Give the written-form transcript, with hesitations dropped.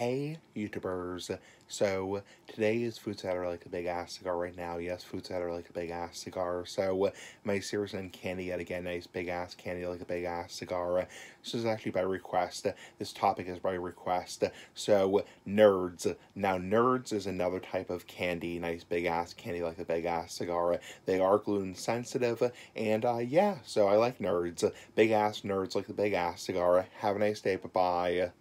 Hey YouTubers, so today is Foods That Are Like a Big Ass Cigar right now. Yes, Foods That Are Like a Big Ass Cigar. So my series on candy yet again, nice big ass candy like a big ass cigar. This is actually by request. This topic is by request. So nerds. Now nerds is another type of candy, nice big ass candy like a big ass cigar. They are gluten sensitive and yeah, so I like nerds. Big ass nerds like the big ass cigar. Have a nice day, bye bye.